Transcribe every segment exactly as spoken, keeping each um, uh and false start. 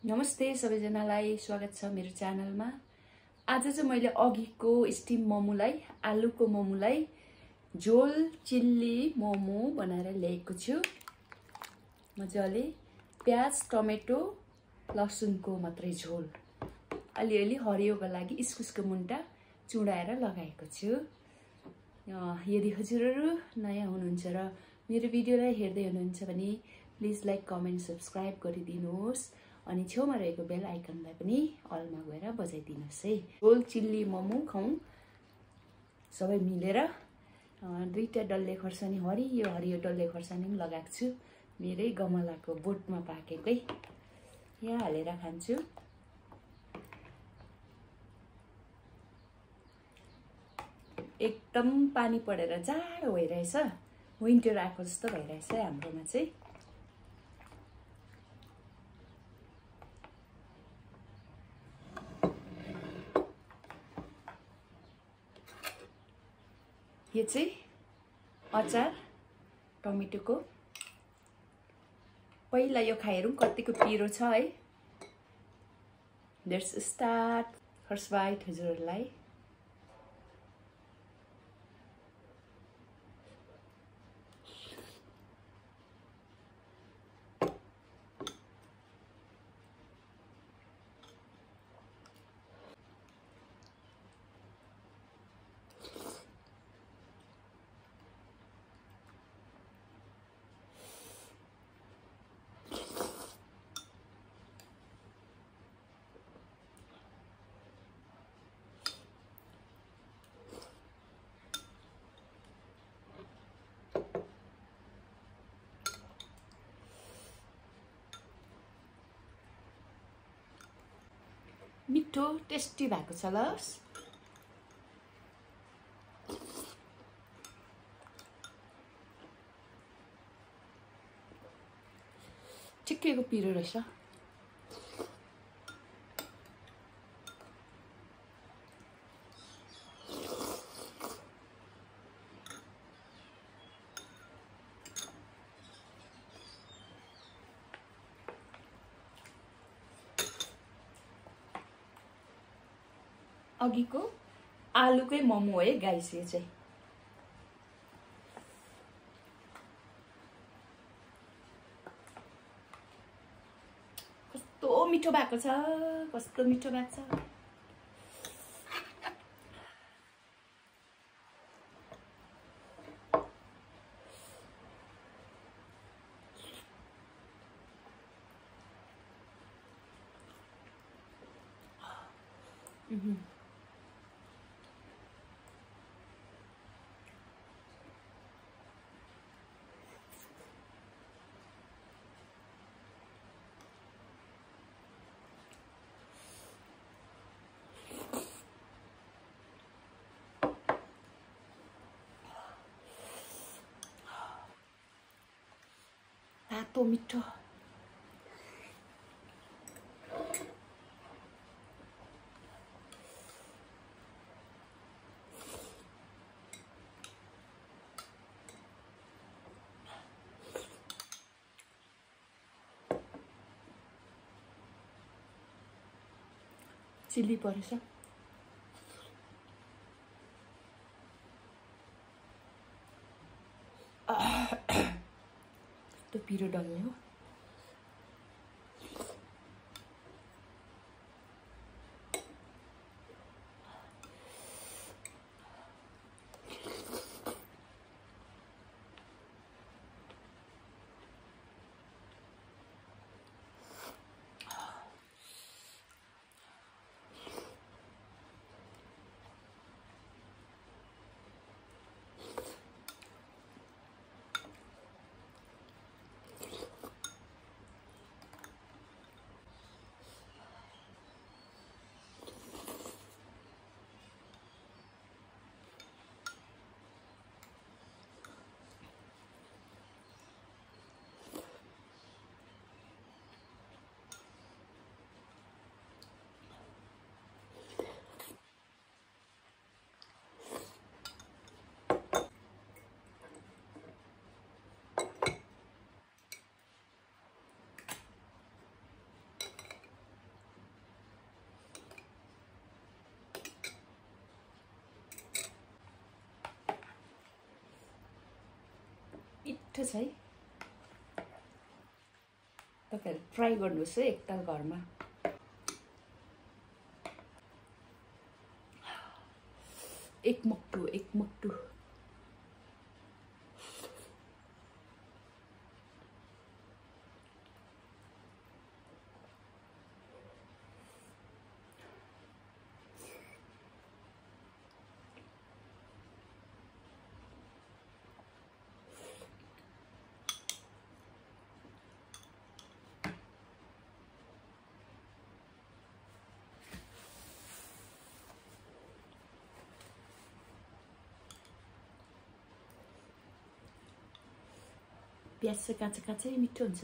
नमस्ते सबैजनालाई स्वागत छ मेरो च्यानलमा। आज चाहिँ मैले अघिको स्टिम मोमोलाई आलुको मोमोलाई झोल चिल्ली मोमो बनाएर ल्याएको छु। मजाले प्याज टमेटो लसुनको मात्रै झोल, अलिअलि हरियोको लागि इस्कुसको मुन्टा चुडाएर लगाएको छु। यदि हजुरहरू नयाँ हुनुहुन्छ र मेरो भिडियोलाई हेर्दै हुनुहुन्छ भने प्लिज लाइक कमेन्ट सब्स्क्राइब गरिदिनुहोस् अनि छेउमा रहेको बेल आइकनलाई पनि अलमा गएर बजाइदिनुहोस् है। झोल चिल्ली मोमो खाउँ सबै मिलेर। दुईटा डल्ले खोर्सानी हरियो हरियो डल्ले खोर्सानी पनि लगाएको छु, मेरै गमलाको बोटमा पाकेकै। यहाँ हालेर खान्छु। एकदम पानी परेर जाडो भइरहेछ, विन्टर आएको जस्तो भइरहेछ हाम्रोमा चाहिँ। यो चाहिँ अचार टमेटोको। पहिला यो खाइहेरौँ कतिको पिरो छ है। Let's start. फर्स्ट बाइट हजुरहरूलाई। मिठो टेस्टी भएको छ ल। ठिकैको पिरो रहेछ। अघिको आलुकै मोमो है गाइस यो चाहिँ। कस्तो मिठो भएको छ, कस्तो मिठो भएको छ। Mhm. तातो मिठो। चिल्ली परेछ। त्यो पिरो डल्ले हो। मिठो छ है। तपाईहरु ट्राई गर्नुहोस् है एकताल घरमा। एक मक्टु एक मक्टु। प्याज चाहिँ काँचो काँचै मिठो हुन्छ।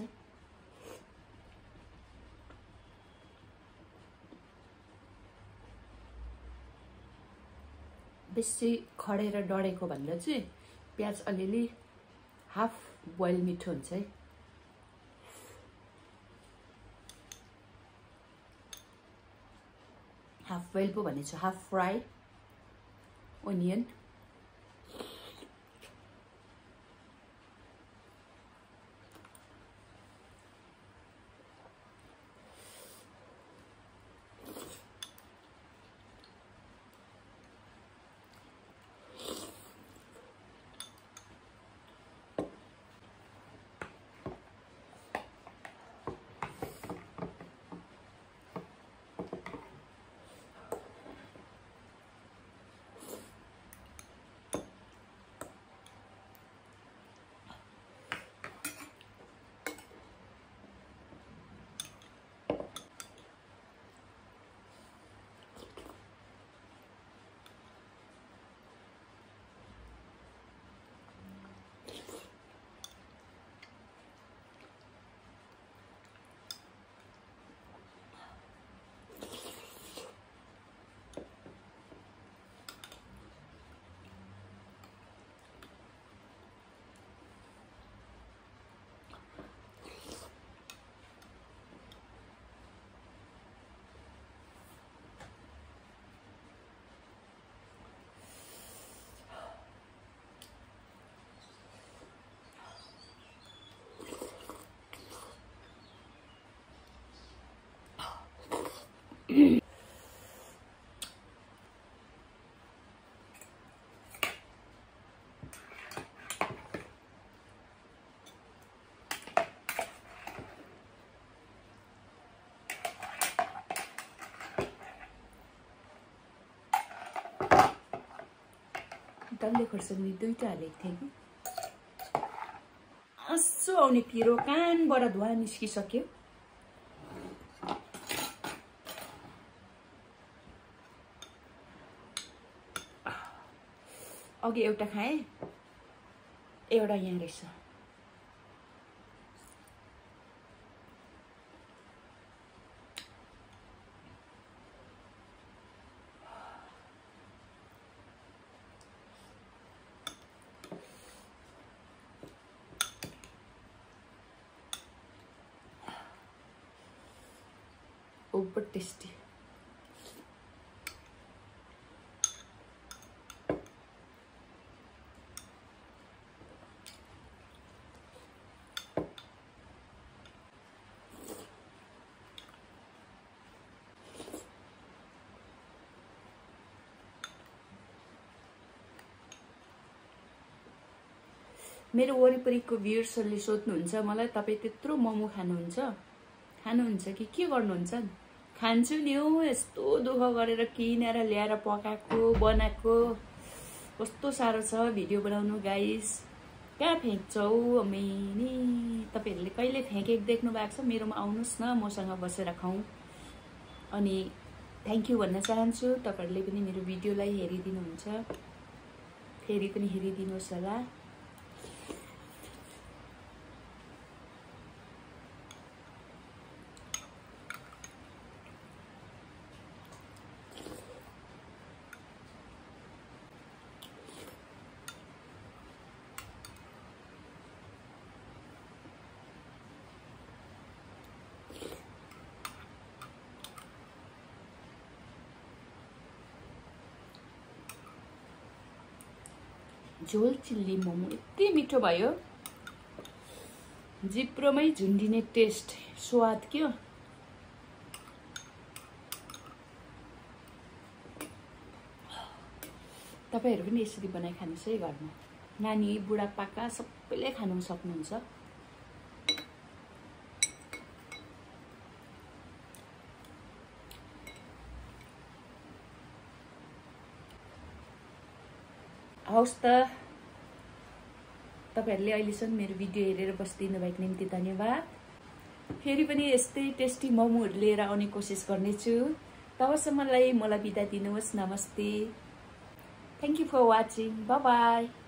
बेसी खडेर डढेको भन्दा चाहिँ प्याज अलिअलि हाफ बोइल मिठो हुन्छ है। हाफ बोइल पो भनेछु, हाफ फ्राई ओनियन। डल्ले खोर्सानी दुईटा हालेको थिएँ कि आँसु आउने पिरो कानबाट धुवा निस्किसक्यो। अघि एउटा खाएँ, एउटा यहाँ रहेछ। Over tasty. मेरो वरिपरिको भ्युअर्सहरूले सोध्नुहुन्छ मलाई, तपाईँ त्यत्रो मोमो खानुहुन्छ खानुहुन्छ कि के गर्नुहुन्छ? खान्छु नि हौ, यस्तो दुःख गरेर किनेर ल्याएर पकाएको बनाएको कस्तो साह्रो छ भिडियो बनाउनु गाइस। कहाँ फ्याँक्छौ अमेनी? तपाईहरुले कहिले फ्याँकेको देख्नु भएको छ? मेरोमा आउनुस् न, मसँग बसेर खाऊ। अनि थ्यांक यू भन्न चाहन्छु, तपाईहरुले पनि मेरो भिडियोलाई हेरिदिनुहुन्छ, फेरि पनि हेरिदिनुहोस् होला। झोल चिल्ली मोमो यति मिठो भयो। जिब्रोमै झुन्डिने टेस्ट स्वाद क्यो। तपाईहरु पनि यसरी बनाइ खानुस् है घरमा। नानी बुढापाका सबैले खान सक्नुहुन्छ। हवस् त, तपाईहरुले अहिलेसम्म मेरो भिडियो हेरेर बसिदिनु भएको निम्ति धन्यवाद। फेरि पनि यस्तै टेस्टी मोमोहरु लिएर आउने कोसिस गर्नेछु। तबसम्मलाई मलाई बिदा दिनुहोस्। नमस्ते। Thank you for watching. Bye bye.